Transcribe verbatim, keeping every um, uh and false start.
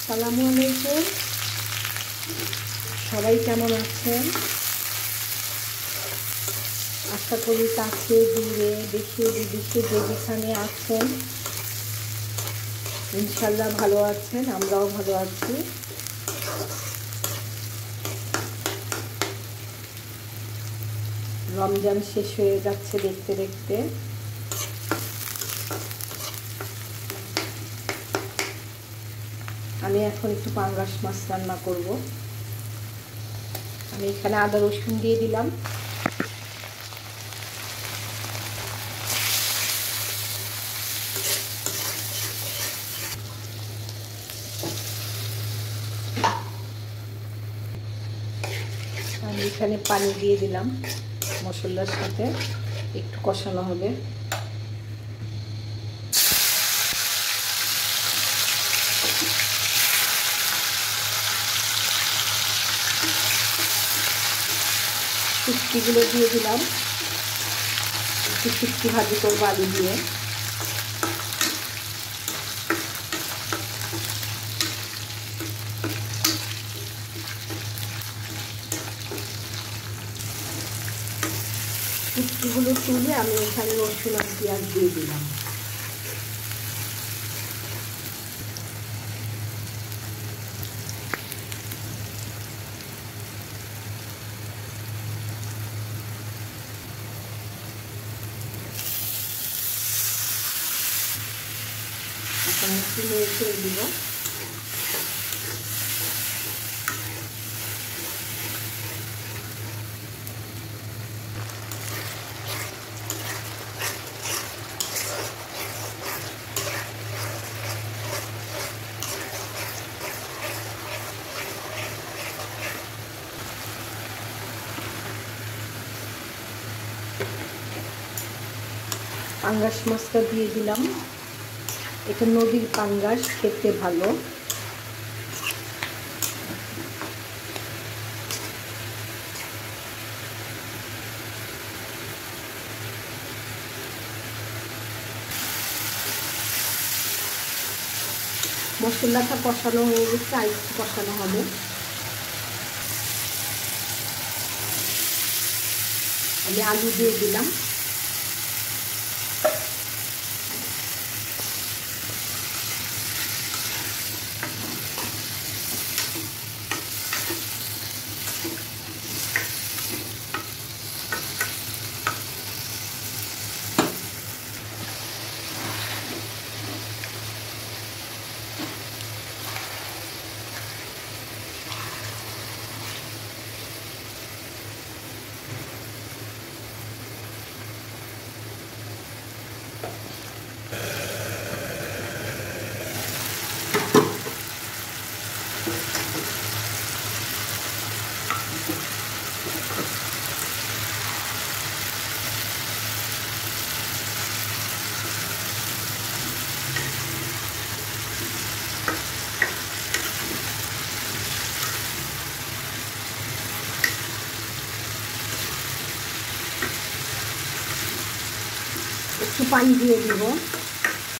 আসসালামু আলাইকুম। সবাই কেমন আছেন? আশা করি কাছে দূরে দেশে বিদেশে যে যেখানে আছেন ইনশাল্লাহ ভালো আছেন, আমরাও ভালো আছি। রমজান শেষ হয়ে যাচ্ছে দেখতে দেখতে। আমি এখন একটু পাঙ্গাস মাছ রান্না করব। আমি এখানে আদা রসুন দিয়ে দিলাম। আমি এখানে পানি দিয়ে দিলাম। মশলার সাথে একটু কষানো হবে। শুটকিগুলো দিয়ে দিলাম। একটু শুটকি ভাজি করবো আলু দিয়ে। শুটকিগুলো তুলে আমি এখানে রসুন আর পেঁয়াজ দিয়ে দিলাম। এখন একটু নেড়ে চেড়ে দিব। পাঙ্গাস মাছটা দিয়ে দিলাম। এটা নদীর পাঙ্গাস, খেতে ভালো। মশলাটা কষানো হয়ে গেছে, আর একটু কষানো হবে। আমি আলু দিয়ে দিলাম। একটু পানি দিয়ে দিব।